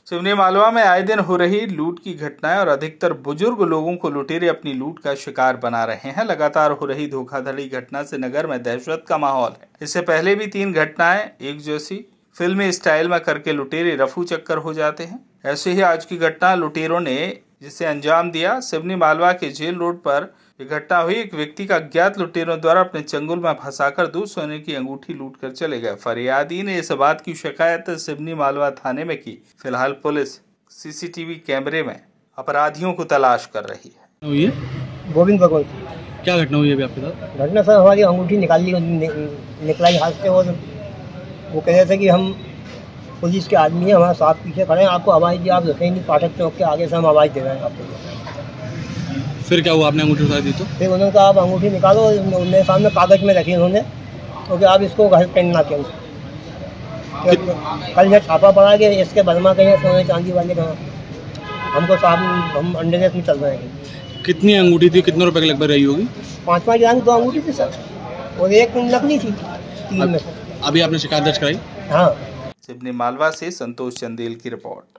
सिवनी मालवा में आए दिन हो रही लूट की घटनाएं और अधिकतर बुजुर्ग लोगों को लुटेरे अपनी लूट का शिकार बना रहे हैं। लगातार हो रही धोखाधड़ी घटना से नगर में दहशत का माहौल है। इससे पहले भी 3 घटनाएं एक जैसी फिल्मी स्टाइल में करके लुटेरे रफू चक्कर हो जाते हैं। ऐसे ही आज की घटना लुटेरों ने जिसे अंजाम दिया। सिवनी मालवा के जेल रोड पर यह घटना हुई। एक व्यक्ति का अज्ञात लुटेरों द्वारा अपने चंगुल में फंसाकर 2 सोने की अंगूठी लूट कर चले गए। फरियादी ने इस बात की शिकायत सिवनी मालवा थाने में की। फिलहाल पुलिस सीसीटीवी कैमरे में अपराधियों को तलाश कर रही है। गोविंद भगवान, क्या घटना हुई अभी आपके साथ? घटना सर हमारी अंगूठी निकलाई हाथ से, और वो कह रहे थे कि हम पुलिस के आदमी हैं, हमारे साथ पीछे खड़े हैं, आपको आवाज़ दी, आप रखें नहीं, पाठक चौक के आगे से हम आवाज़ दे रहे हैं आपको। फिर क्या हुआ, आपने अंगूठी उठा दी तो? फिर उन्होंने कहा आप अंगूठी निकालो, उन्होंने सामने कागज में रखी उन्होंने, क्योंकि आप इसको घर पहनना क्यों। कल जब छापा पड़ा कि इसके बलमा कहीं सोने चांदी वाले कहाँ, हमको साहब हम अंडरनेस में चल रहे हैं। कितनी अंगूठी थी, कितने रुपए की लगभग रही होगी? 5-5 ग्राम 2 अंगूठी थी सर, और एक नकली थी 3 में से। अभी आपने शिकायत दर्ज कराई? हाँ। सिवनी मालवा से संतोष चंदेल की रिपोर्ट।